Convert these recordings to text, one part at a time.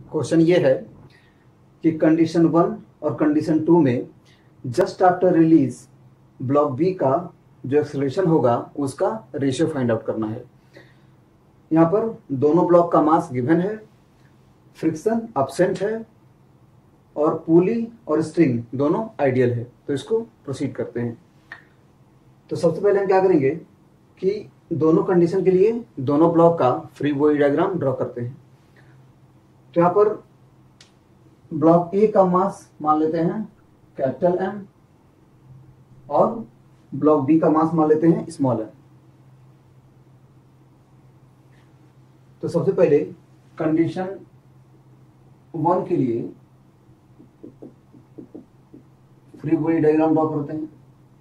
Question ये है कि कंडीशन 1 और कंडीशन 2 में just after release block B का जो एक्सेलरेशन होगा उसका रेशियो फाइंड आउट करना है। यहाँ पर दोनों ब्लॉक का मास गिवन है, फ्रिक्शन अब्सेंट है और पुली और स्ट्रिंग दोनों आइडियल है। तो इसको प्रोसीड करते हैं। तो सबसे पहले हम क्या करेंगे कि दोनों कंडीशन के लिए दोनों ब्लॉक का फ्री बॉडी डायग्राम ड्रॉ करते हैं। तो यहाँ पर ब्लॉक ए का मास मान लेते हैं कैपिटल एम और ब्लॉक बी का मास मान लेते हैं स्मॉल एम। तो सबसे पहले कंडीशन 1 के लिए फ्री बॉडी डायग्राम ड्रॉ करते हैं।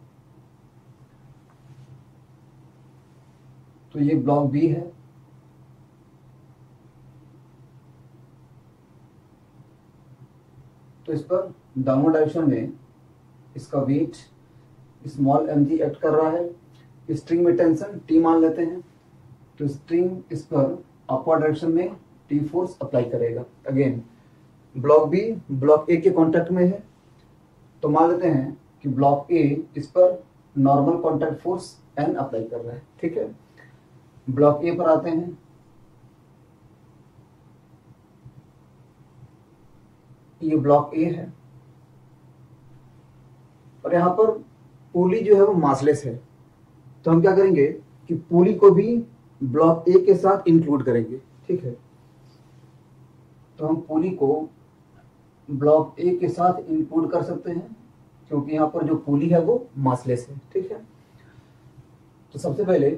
तो ये ब्लॉक बी है, तो इस पर डाउनवर्ड डायरेक्शन में इसका weight small M G act कर रहा है। स्ट्रिंग में टेंशन टी मान लेते हैं, तो स्ट्रिंग इस पर अपवर्ड डायरेक्शन में टी फोर्स अप्लाई करेगा। Again block B block A के कांटेक्ट में है, तो मान लेते हैं कि ब्लॉक ए इस पर normal contact force N apply कर रहा है। ठीक है, ब्लॉक ए पर आते हैं। ये ब्लॉक ए है और यहां पर पुली जो है वो मासलेस है, तो हम क्या करेंगे कि पुली को भी ब्लॉक ए के साथ इंक्लूड करेंगे। ठीक है, तो हम पुली को ब्लॉक ए के साथ इंक्लूड कर सकते हैं क्योंकि यहां पर जो पुली है वो मासलेस है। ठीक है, तो सबसे पहले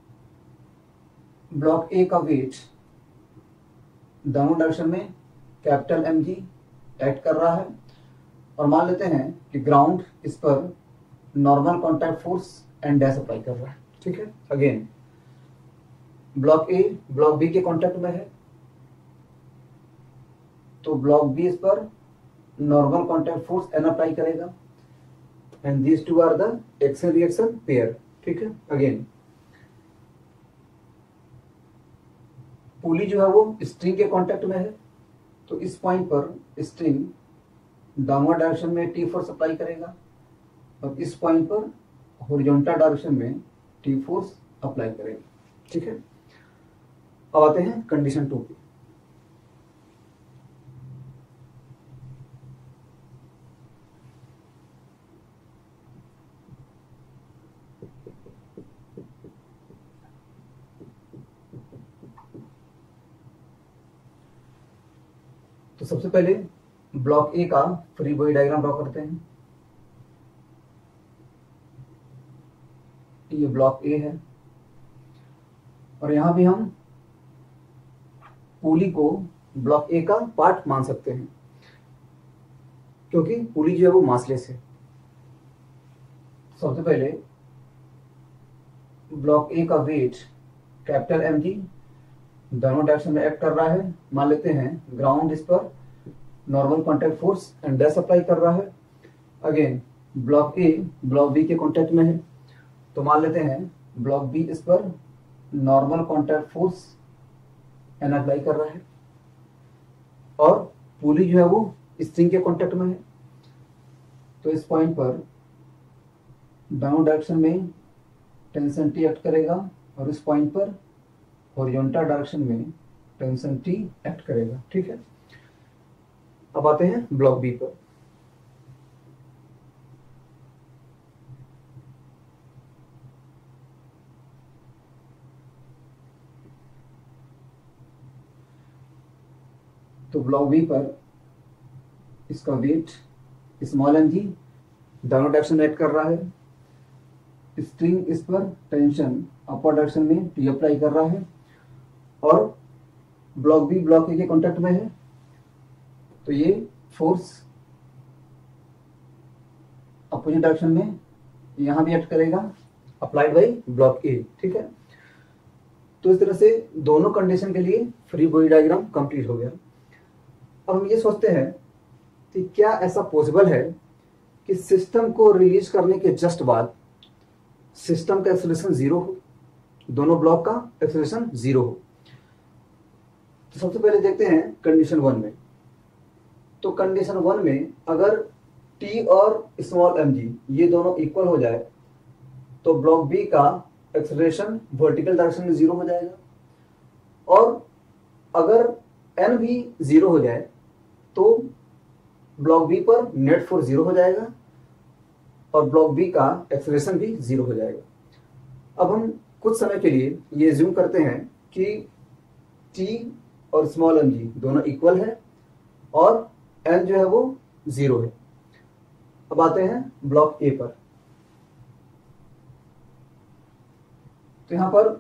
ब्लॉक ए का वेट दोनों डायरेक्शन में कैपिटल एम जी एक्ट कर रहा है और मान लेते हैं कि ग्राउंड इस पर normal contact force N dash apply कर रहा है। ठीक है, again block A block B के कांटेक्ट में है, तो ब्लॉक बी इस पर normal contact force N apply करेगा and these two are the action reaction pair. ठीक है, अगेन पुली जो है वो स्ट्रिंग के कांटेक्ट में है, तो इस पॉइंट पर स्ट्रिंग डाउनवर्ड डायरेक्शन में टी फोर्स अप्लाई करेगा और इस पॉइंट पर हॉरिजॉन्टल डायरेक्शन में टी फोर्स अप्लाई करेगा। ठीक है, अब आते हैं कंडीशन 2 पे। तो सबसे पहले ब्लॉक ए का फ्री बॉडी डायग्राम ड्रॉ करते हैं। ये ब्लॉक ए है और यहां भी हम पुली को ब्लॉक ए का पार्ट मान सकते हैं क्योंकि पुली जो है वो मासलेस है। सबसे पहले ब्लॉक ए का वेट कैपिटल एम जी दोनों डायरेक्शन में एक्ट कर रहा है। मान लेते हैं ग्राउंड इस पर normal contact force N dash apply कर रहा है। Again block A block B के कॉन्टैक्ट में है, तो मान लेते हैं ब्लॉक बी इस पर normal contact force N apply कर रहा है और पुली जो है वो स्ट्रिंग के कॉन्टैक्ट में है, तो इस पॉइंट पर डाउन डायरेक्शन में टेंशन टी एक्ट करेगा और इस पॉइंट पर हॉरिजॉन्टल डायरेक्शन में टेंशन टी एक्ट करेगा। ठीक है, अब आते हैं ब्लॉक बी पर। तो ब्लॉक बी पर इसका वेट स्मॉल एम जी दोनों डायरेक्शन में एक्ट कर रहा है। स्ट्रिंग इस पर टेंशन अपर डायरेक्शन में टी अप्लाई कर रहा है और ब्लॉक बी ब्लॉक ए के कांटेक्ट में है, तो ये फोर्स अपोजिट डायरेक्शन में यहां भी एक्ट करेगा अप्लाइड बाय ब्लॉक ए। ठीक है, तो इस तरह से दोनों कंडीशन के लिए फ्री बॉडी डायग्राम कंप्लीट हो गया। अब हम ये सोचते हैं कि क्या ऐसा पॉसिबल है कि सिस्टम को रिलीज करने के जस्ट बाद सिस्टम का एक्सेलरेशन 0 हो, दोनों ब्लॉक का एक्सेलरेशन 0 हो। तो सबसे पहले देखते हैं कंडीशन 1 में तो कंडीशन 1 में अगर टी और स्मॉल एम जी ये दोनों इक्वल हो जाए तो ब्लॉक बी का एक्सेलरेशन वर्टिकल डायरेक्शन में 0 हो जाएगा, और अगर एन भी 0 हो जाए तो ब्लॉक बी पर नेट फोर्स 0 हो जाएगा और ब्लॉक बी का एक्सेलरेशन भी 0 हो जाएगा। अब हम कुछ समय के लिए ये ज्यूम करते हैं कि टी और स्मॉल एम जी दोनों इक्वल है और एन जो है वो 0 है। अब आते हैं ब्लॉक ए पर। तो यहां पर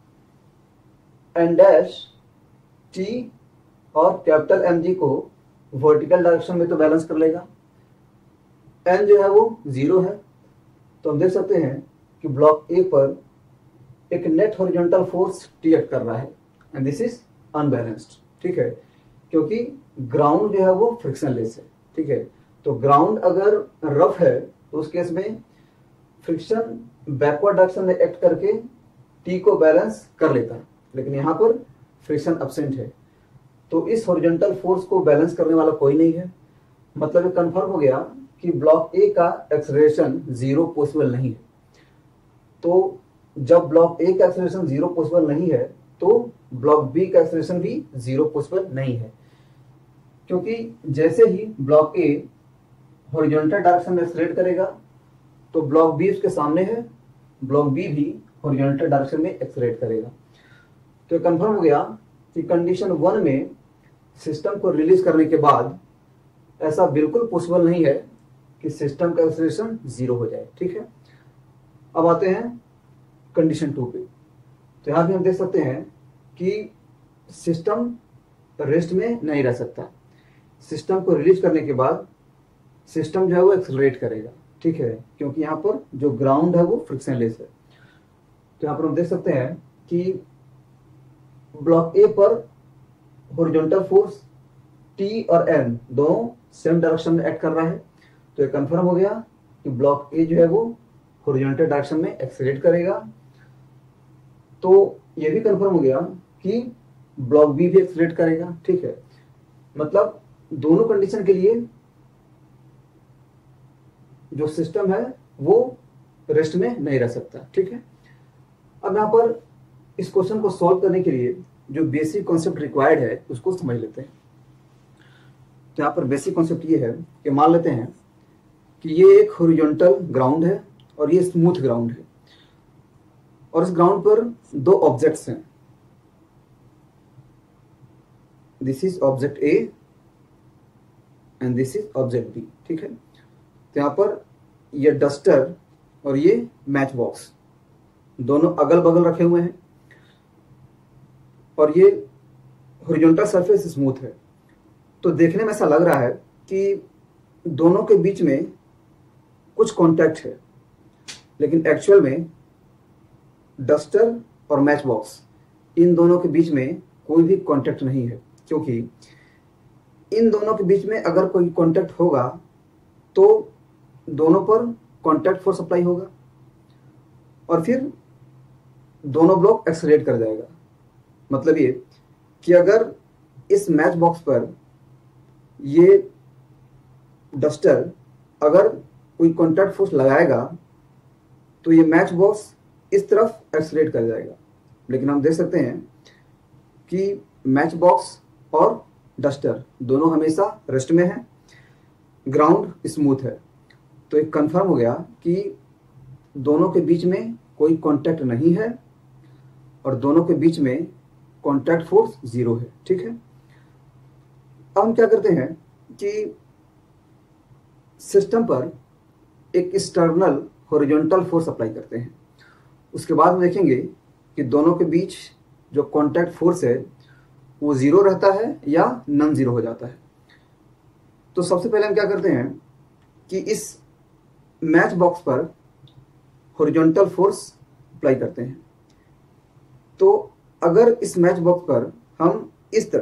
एन डैश टी और कैपिटल एम जी को वर्टिकल डायरेक्शन में तो बैलेंस कर लेगा, एन जो है वो 0 है, तो हम देख सकते हैं कि ब्लॉक ए पर एक net horizontal force T act कर रहा है एंड दिस इज अनबैलेंस्ड। ठीक है, क्योंकि ग्राउंड जो है वो फ्रिक्शनलेस है। ठीक है, तो ग्राउंड अगर रफ है तो उस केस में फ्रिक्शन बैकवर्ड डायरेक्शन में एक्ट करके टी को बैलेंस कर लेता है, लेकिन यहाँ पर फ्रिक्शन एब्सेंट है, तो इस हॉरिजॉन्टल फोर्स को बैलेंस करने वाला कोई नहीं है। मतलब ये कंफर्म हो गया कि ब्लॉक ए का एक्सेलरेशन 0 पॉसिबल नहीं है। तो जब ब्लॉक ए का एक्सेलरेशन 0 पॉसिबल नहीं है तो ब्लॉक बी का एक्सेलरेशन भी 0 पॉसिबल नहीं है, क्योंकि जैसे ही ब्लॉक ए हॉरिजॉन्टल डायरेक्शन में एक्सेलरेट करेगा तो ब्लॉक बी उसके सामने है, ब्लॉक बी भी हॉरिजॉन्टल डायरेक्शन में एक्सेलरेट करेगा। तो कंफर्म हो गया कि कंडीशन 1 में सिस्टम को रिलीज करने के बाद ऐसा बिल्कुल पॉसिबल नहीं है कि सिस्टम का एक्सेलरेशन 0 हो जाए। ठीक है, अब आते हैं कंडीशन 2 पे। तो यहां भी हम देख सकते हैं कि सिस्टम रेस्ट में नहीं रह सकता, सिस्टम को रिलीज करने के बाद सिस्टम जो है वो एक्सेलरेट करेगा। ठीक है, क्योंकि यहाँ पर जो ग्राउंड है वो फ्रिक्शनलेस है। तो यहाँ पर हम देख सकते हैं कि ब्लॉक ए पर हॉरिजॉन्टल फोर्स टी और एन दोनों सेम डायरेक्शन में एक्ट कर रहा है, तो ये कंफर्म हो गया कि ब्लॉक ए जो है वो हॉरिजॉन्टल डायरेक्शन में एक्सेलरेट करेगा। तो ये भी कंफर्म हो गया कि ब्लॉक बी भी एक्सेलरेट करेगा। ठीक है, मतलब दोनों कंडीशन के लिए जो सिस्टम है वो रेस्ट में नहीं रह सकता। ठीक है, अब यहाँ पर इस क्वेश्चन को सॉल्व करने के लिए जो बेसिक कॉन्सेप्ट रिक्वायर्ड है उसको समझ लेते हैं। तो यहाँ पर बेसिक कॉन्सेप्ट ये है कि मान लेते हैं कि ये एक हॉरिजॉन्टल ग्राउंड है और ये स्मूथ ग्राउंड है, और इस ग्राउंड पर दो ऑब्जेक्ट्स हैं, this is object A and this is object B. ठीक है, तो यहाँ पर ये डस्टर और ये मैच बॉक्स दोनों अगल बगल रखे हुए हैं और ये हॉरिजॉन्टल सरफेस स्मूथ है। तो देखने में ऐसा लग रहा है कि दोनों के बीच में कुछ कांटेक्ट है, लेकिन एक्चुअल में डस्टर और मैच बॉक्स इन दोनों के बीच में कोई भी कांटेक्ट नहीं है, क्योंकि इन दोनों के बीच में अगर कोई कांटेक्ट होगा तो दोनों पर कांटेक्ट फोर्स अप्लाई होगा और फिर दोनों ब्लॉक एक्सेलरेट कर जाएगा। मतलब ये कि अगर इस मैच बॉक्स पर ये डस्टर अगर कोई कांटेक्ट फोर्स लगाएगा तो ये मैच बॉक्स इस तरफ एक्सेलरेट कर जाएगा, लेकिन हम देख सकते हैं कि मैच बॉक्स और डस्टर दोनों हमेशा रेस्ट में है, ग्राउंड स्मूथ है। तो एक कंफर्म हो गया कि दोनों के बीच में कोई कांटेक्ट नहीं है और दोनों के बीच में कांटेक्ट फोर्स 0 है। ठीक है, अब हम क्या करते हैं कि सिस्टम पर एक एक्सटर्नल हॉरिजॉन्टल फोर्स अप्लाई करते हैं। उसके बाद हम देखेंगे कि दोनों के बीच जो कांटेक्ट फोर्स है वो 0 रहता है या नॉन 0 हो जाता है। तो सबसे पहले हम क्या करते हैं कि इस मैच बॉक्स पर हॉरिजॉन्टल फोर्स अप्लाई करते हैं। तो अगर इस मैच बॉक्स पर हम इस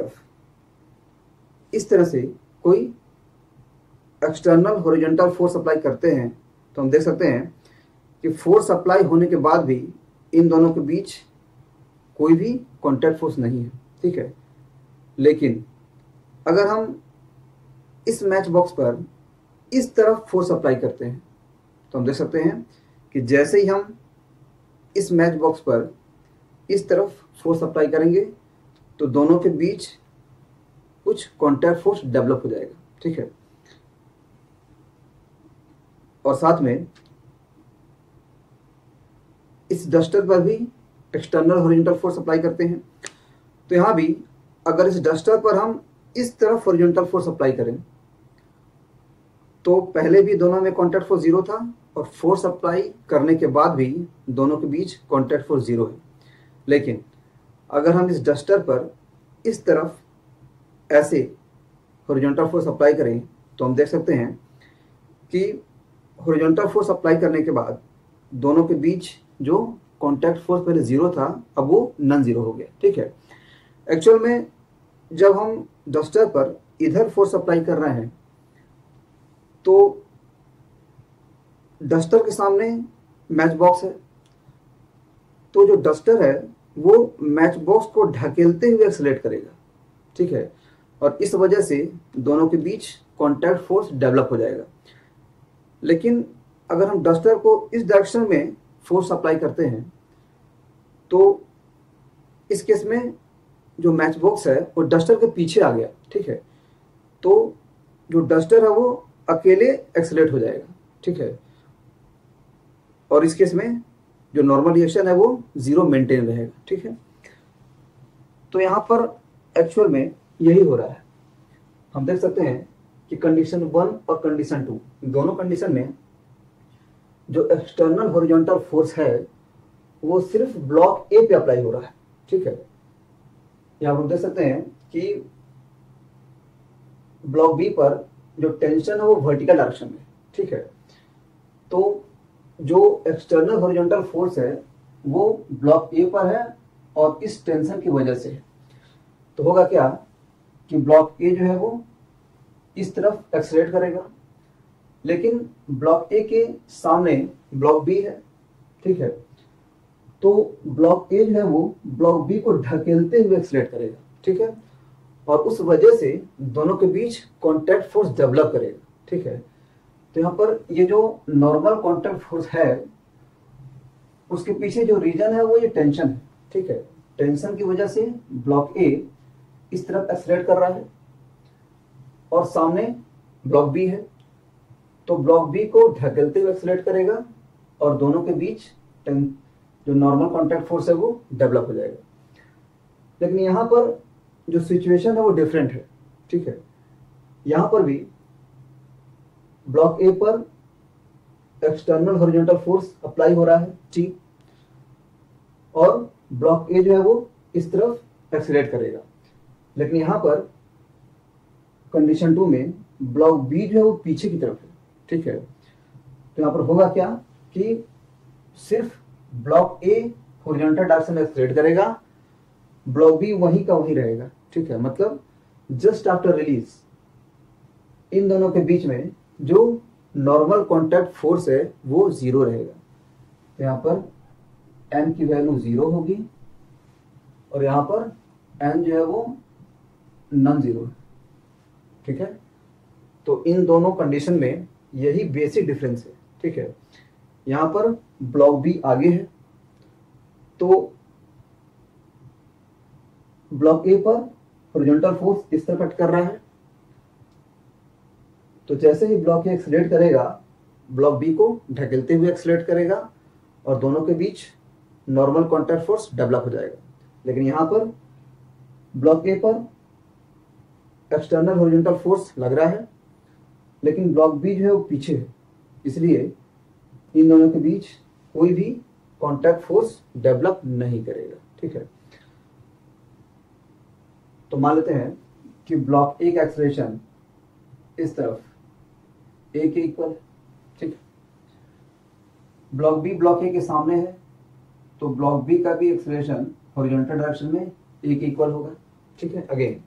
तरह से कोई एक्सटर्नल हॉरिजॉन्टल फोर्स अप्लाई करते हैं तो हम देख सकते हैं कि फोर्स अप्लाई होने के बाद भी इन दोनों के बीच कोई भी कांटेक्ट फोर्स नहीं है। ठीक है, लेकिन अगर हम इस मैच बॉक्स पर इस तरफ फोर्स अप्लाई करते हैं तो हम देख सकते हैं कि जैसे ही हम इस मैच बॉक्स पर इस तरफ फोर्स अप्लाई करेंगे तो दोनों के बीच कुछ कॉन्टैक्ट फोर्स डेवलप हो जाएगा, ठीक है। और साथ में इस डस्टर पर भी एक्सटर्नल हॉरिजॉन्टल फोर्स अप्लाई करते हैं। तो यहाँ भी अगर इस डस्टर पर हम इस तरफ हॉरिजॉन्टल फोर्स अप्लाई करें तो पहले भी दोनों में कॉन्टैक्ट फोर्स 0 था और फोर्स अप्लाई करने के बाद भी दोनों के बीच कॉन्टैक्ट फोर्स 0 है। लेकिन अगर हम इस डस्टर पर इस तरफ ऐसे हॉरिजॉन्टल फोर्स अप्लाई करें तो हम देख सकते हैं कि हॉरिजॉन्टल फोर्स अप्लाई करने के बाद दोनों के बीच जो कॉन्टैक्ट फोर्स पहले 0 था अब वो नॉन जीरो हो गया, ठीक है। एक्चुअल में जब हम डस्टर पर इधर फोर्स अप्लाई कर रहे हैं तो डस्टर के सामने मैच बॉक्स है, तो जो डस्टर है वो मैच बॉक्स को ढकेलते हुए एक्सेलरेट करेगा, ठीक है। और इस वजह से दोनों के बीच कॉन्टैक्ट फोर्स डेवलप हो जाएगा। लेकिन अगर हम डस्टर को इस डायरेक्शन में फोर्स अप्लाई करते हैं तो इस केस में जो मैच बॉक्स है वो डस्टर के पीछे आ गया, ठीक है। तो जो डस्टर है वो अकेले एक्सेलरेट हो जाएगा, ठीक है। और इस केस में जो नॉर्मल रिएक्शन है वो 0 मेंटेन रहेगा, ठीक है। तो यहाँ पर एक्चुअल में यही हो रहा है। हम देख सकते हैं कि कंडीशन 1 और कंडीशन 2 दोनों कंडीशन में जो एक्सटर्नल हॉरिजॉन्टल फोर्स है वो सिर्फ ब्लॉक ए पे अप्लाई हो रहा है, ठीक है। यहाँ हम देख सकते हैं कि ब्लॉक बी पर जो टेंशन है वो वर्टिकल डायरेक्शन में, ठीक है। तो जो एक्सटर्नल हॉरिजॉन्टल फोर्स है वो ब्लॉक ए पर है और इस टेंशन की वजह से है। तो होगा क्या कि ब्लॉक ए जो है वो इस तरफ एक्सेलरेट करेगा, लेकिन ब्लॉक ए के सामने ब्लॉक बी है, ठीक है। तो ब्लॉक ए जो है वो ब्लॉक बी को ढकेलते हुए एक्सेलरेट करेगा, ठीक है। और उस वजह से दोनों के बीच कॉन्टैक्ट फोर्स डेवलप करेगा, ठीक है। तो यहाँ पर ये जो नॉर्मल कॉन्टैक्ट फोर्स है उसके पीछे जो रीजन है वो ये टेंशन है, ठीक है। टेंशन की वजह से ब्लॉक ए इस तरफ एक्सेलरेट कर रहा है और सामने ब्लॉक बी है, तो ब्लॉक बी को ढकेलते हुए एक्सेलरेट करेगा और दोनों के बीच जो नॉर्मल कॉन्टैक्ट फोर्स है वो डेवलप हो जाएगा। लेकिन यहाँ पर जो सिचुएशन है वो डिफरेंट है, ठीक है। यहाँ पर भी ब्लॉक ए पर एक्सटर्नल हॉरिजॉन्टल फोर्स अप्लाई हो रहा है T और ब्लॉक ए जो है वो इस तरफ एक्सेलरेट करेगा। लेकिन यहाँ पर कंडीशन 2 में ब्लॉक बी जो है वो पीछे की तरफ है, ठीक है। तो यहाँ पर होगा क्या कि सिर्फ ब्लॉक ए हॉरिजॉन्टल डायरेक्शन में एक्सेलरेट करेगा, ब्लॉक बी वहीं का वहीं रहेगा, ठीक है। मतलब जस्ट आफ्टर रिलीज इन दोनों के बीच में जो नॉर्मल कॉन्टैक्ट फोर्स है वो 0 रहेगा। तो यहाँ पर n की वैल्यू 0 होगी और यहाँ पर n जो है वो नॉन जीरो है, ठीक है। तो इन दोनों कंडीशन में यही बेसिक डिफरेंस है, ठीक है। यहाँ पर ब्लॉक बी आगे है तो ब्लॉक ए पर हॉरिजॉन्टल फोर्स इस तरफ एक्ट कर रहा है, तो जैसे ही ब्लॉक ए एक्सेलरेट करेगा ब्लॉक बी को ढकेलते हुए एक्सेलरेट करेगा और दोनों के बीच नॉर्मल कॉन्टैक्ट फोर्स डेवलप हो जाएगा। लेकिन यहाँ पर ब्लॉक ए पर एक्सटर्नल हॉरिजॉन्टल फोर्स लग रहा है लेकिन ब्लॉक बी जो है वो पीछे है, इसलिए इन दोनों के बीच कोई भी कॉन्टैक्ट फोर्स डेवलप नहीं करेगा, ठीक है। तो मान लेते हैं कि ब्लॉक ए का एक्सेलरेशन इस तरफ ए के इक्वल, ठीक। ब्लॉक बी ब्लॉक ए के सामने है तो ब्लॉक बी का भी एक्सेलरेशन हॉरिजॉन्टल डायरेक्शन में ए के इक्वल होगा, ठीक है। अगेन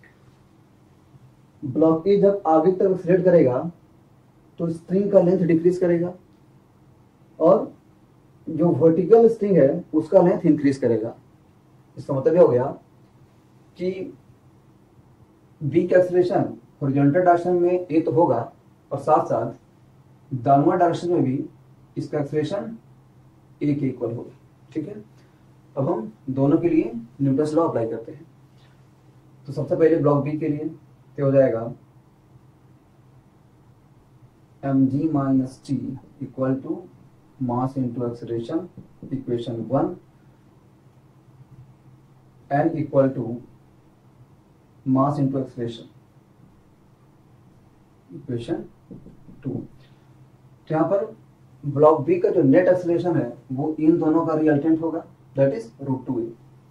ब्लॉक ए जब आगे तक एक्सेलरेट करेगा तो स्ट्रिंग का लेंथ डिक्रीज करेगा और जो वर्टिकल स्ट्रिंग है उसका लेंथ इंक्रीज करेगा। इसका मतलब यह हो गया कि बी का एक्सेलरेशन हॉरिजॉन्टल डायरेक्शन में ए तो होगा और साथ साथ डाउनवर्ड डायरेक्शन में भी इसका एक्सेलरेशन ए के इक्वल होगा। ठीक है, अब हम दोनों के लिए न्यूटन्स लॉ अप्लाई करते हैं। तो सबसे पहले ब्लॉक बी के लिए तो हो जाएगा mg minus T equal to mass into acceleration, equation 1, n equal to mass into acceleration, equation 2। तो यहाँ पर ब्लॉक बी का जो नेट एक्सेलरेशन है वो इन दोनों का रिजल्टेंट होगा, that is √2a।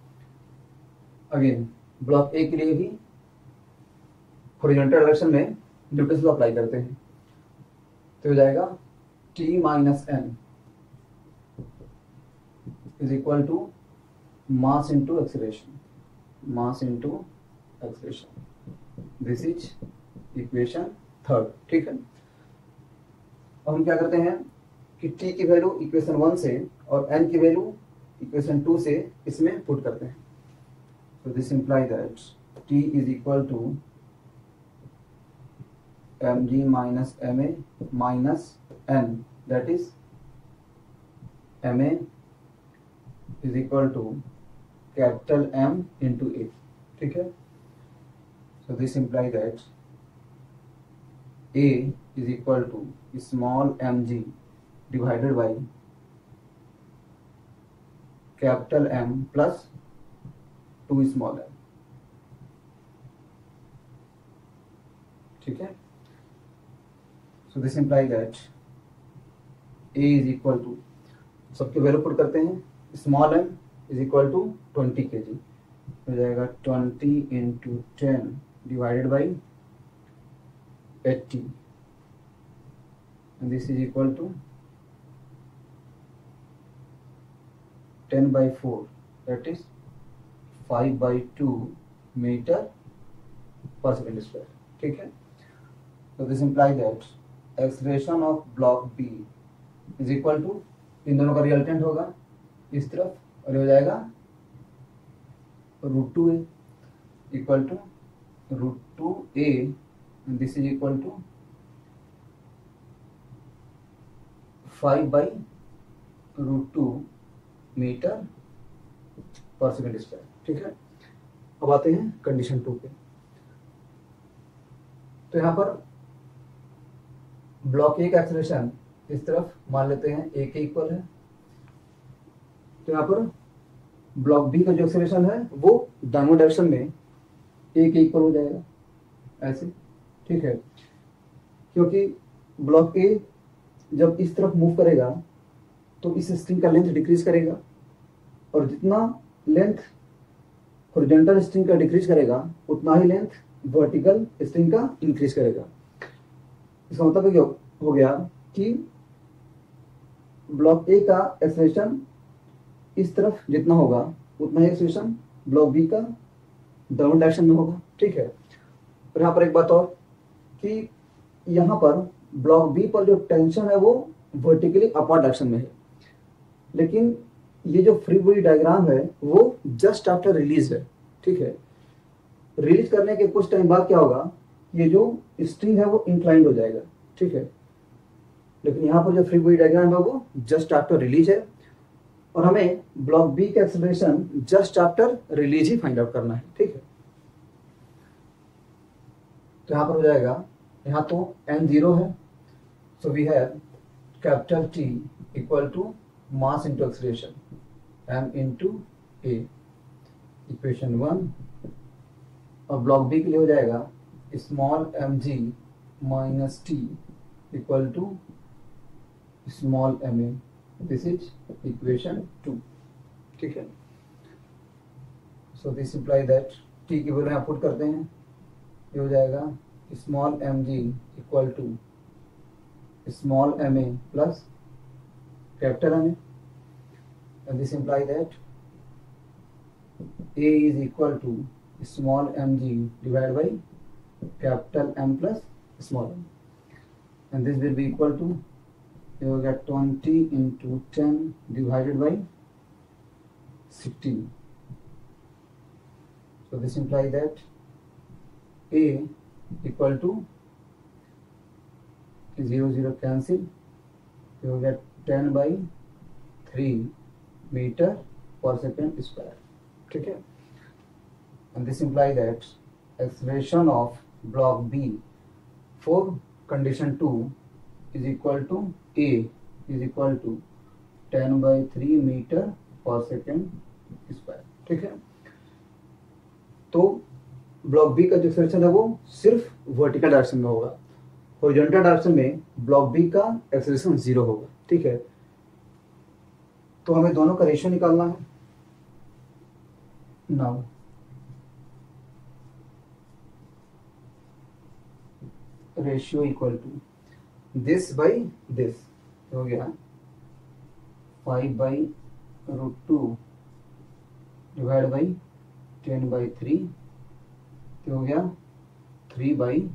Again block A के लिए भी हॉरिजॉन्टल डायरेक्शन में न्यूटन्स लॉ अप्लाई करते हैं। तो हो जाएगा t minus n is equal to mass into acceleration, mass into acceleration, this is equation 3। ठीक है, अब हम क्या करते हैं कि t की वैल्यू इक्वेशन 1 से और n की वैल्यू इक्वेशन 2 से इसमें पुट करते हैं। So this implies that t is equal to mg minus ma minus n, that is ma is equal to capital M into a। ठीक है, so this implies that a is equal to small mg divided by capital M plus 2 small m। ठीक है, so this imply that a is equal to, सबके value put करते हैं, small m is equal to 20 kg, हो जाएगा 20 into 10 divided by 80 and this is equal to 10/4, that is 5/2 metre per second square. ठीक है, तो this imply that acceleration of block B is equal to, इन दोनों का रिजल्टेंट होगा इस तरफ और हो जाएगा √2a equal to √2a and this is equal to 5/√2 metre per second square. ठीक है, अब आते हैं कंडीशन 2 पे। तो यहां पर ब्लॉक ए का एक्सेलरेशन इस तरफ मान लेते हैं ए के इक्वल है, तो यहां पर ब्लॉक बी का जो एक्सेलरेशन है वो डाउनवर्ड डायरेक्शन में ए के इक्वल हो जाएगा ऐसे। ठीक है, क्योंकि ब्लॉक ए जब इस तरफ मूव करेगा तो इस स्ट्रिंग का लेंथ डिक्रीज करेगा और जितना लेंथ हॉरिजॉन्टल स्ट्रिंग का डिक्रीज करेगा उतना ही लेंथ वर्टिकल स्ट्रिंग का इंक्रीज करेगा। इसका मतलब हो गया कि ब्लॉक ए का एक्सेलरेशन इस तरफ जितना होगा उतना ही एक्सेलरेशन ब्लॉक बी का डाउन डायरेक्शन में होगा। ठीक है, और यहाँ पर एक बात और कि यहाँ पर ब्लॉक बी पर जो टेंशन है वो वर्टिकली अपवर्ड डायरेक्शन में है, लेकिन ये जो फ्री बॉडी डायग्राम है वो जस्ट आफ्टर रिलीज है। ठीक है, रिलीज करने के कुछ टाइम बाद क्या होगा, ये जो स्ट्रिंग है वो इंक्लाइंड हो जाएगा। ठीक है, लेकिन यहाँ पर जो फ्री बॉडी डायग्राम है वो जस्ट आफ्टर रिलीज है और हमें ब्लॉक बी का एक्सेलरेशन जस्ट आफ्टर रिलीज ही फाइंड आउट करना है। ठीक है, तो यहाँ पर हो जाएगा, यहाँ तो n 0 है, so we have capital T equal to mass into acceleration m into a, equation 1। और ब्लॉक बी के लिए हो जाएगा small mg minus T equal to small ma, this is equation 2। ठीक है, so this imply that t की value यहाँ put करते हैं, ये हो जाएगा small mg equal to small ma plus capital ma, and this imply that a is equal to small mg divided by capital M plus small m, and this will be equal to, you will get 20 into 10 divided by 16. So this implies that a equal to 0 0 cancel, हो गया 10/3 metre per second square. ठीक है, and this imply that acceleration of block B for condition 2 is equal to A is equal to 10/3 metre per second square. ठीक है, तो block B का जो acceleration है वो सिर्फ वर्टिकल डायरेक्शन में होगा, हॉरिजॉन्टल डायरेक्शन में ब्लॉक बी का एक्सेलरेशन 0 होगा। ठीक है, तो हमें दोनों का रेशियो निकालना है। Now ratio equal to this by this, हो गया 5/√2 डिवाइड बाई 10/3, हो गया 3/2√2,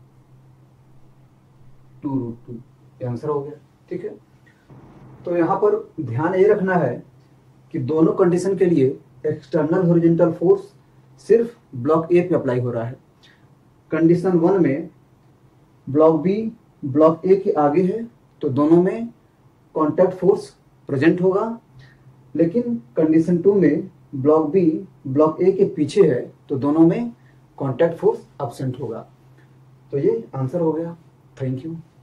ये आंसर हो गया। ठीक है, तो यहाँ पर ध्यान ये रखना है कि दोनों कंडीशन के लिए एक्सटर्नल हॉरिजॉन्टल फोर्स सिर्फ ब्लॉक ए पे अप्लाई हो रहा है। कंडीशन 1 में ब्लॉक बी ब्लॉक ए के आगे है तो दोनों में कॉन्टैक्ट फोर्स प्रेजेंट होगा, लेकिन कंडीशन 2 में ब्लॉक बी ब्लॉक ए के पीछे है तो दोनों में कॉन्टैक्ट फोर्स एब्सेंट होगा। तो ये आंसर हो गया। Thank you.